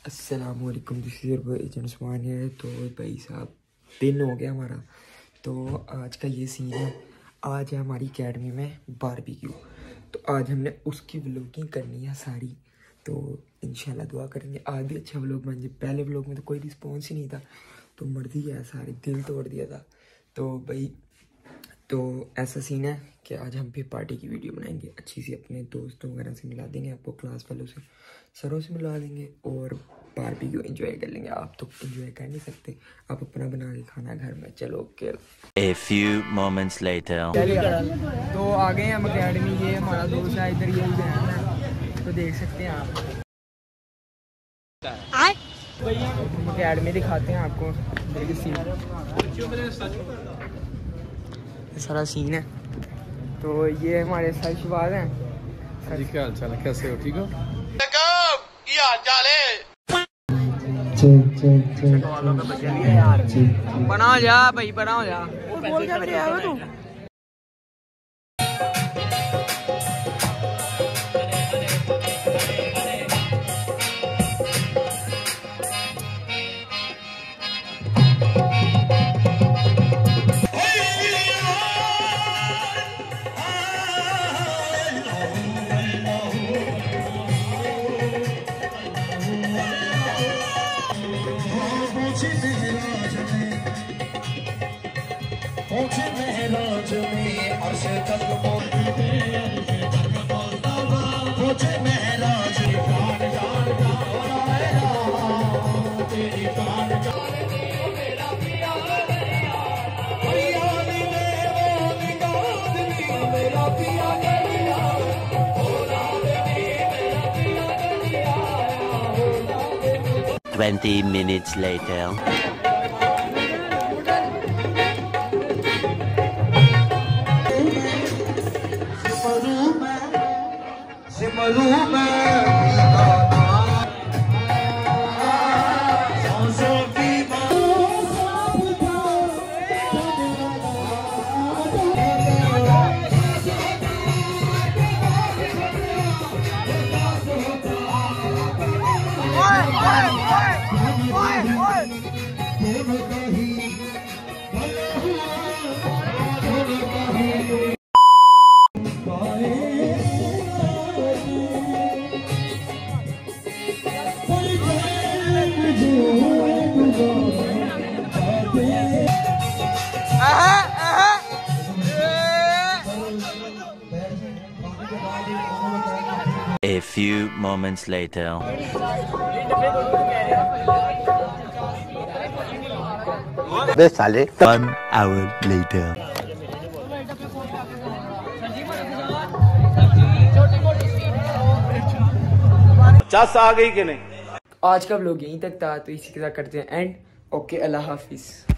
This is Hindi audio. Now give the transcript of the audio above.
अस्सलामुअलैकुम, this is your agent Usman है। तो भाई साहब दिन हो गया हमारा। तो आज का ये सीन है, आज है हमारी अकेडमी में बारबेक्यू। तो आज हमने उसकी व्लॉगिंग करनी है सारी। तो इंशाल्लाह दुआ करेंगे आज भी अच्छा व्लॉग बन जाए। पहले व्लॉग में तो कोई रिस्पॉन्स ही नहीं था, तो मर्जी है सारी, दिल तोड़ दिया था। तो भाई तो ऐसा सीन है कि आज हम भी पार्टी की वीडियो बनाएंगे अच्छी सी, अपने दोस्तों वगैरह से मिला देंगे, आपको क्लास वालों से, सरों से मिला देंगे और बारबेक्यू एंजॉय कर लेंगे। आप तो एंजॉय कर नहीं सकते, आप अपना बना के खाना घर में। चलो okay. A few moments later. तो आ गए हम अकेडमी। ये हमारा दोस्त है, इधर यही बहन है, तो देख सकते हैं आप। हम अकेडमी दिखाते हैं आपको। सारा सीन है। तो ये हमारे सर शिवाज हैं। जी क्या हाल चाल है, कैसे हो, ठीक हो? बना हो जा भाई, बना हो जा। Twenty minutes later. A few moments later. One hour later. Chas आ गई कि नहीं? आज का व्लॉग यहीं तक था, तो इसी के साथ करते हैं एंड। Okay, Allah Hafiz.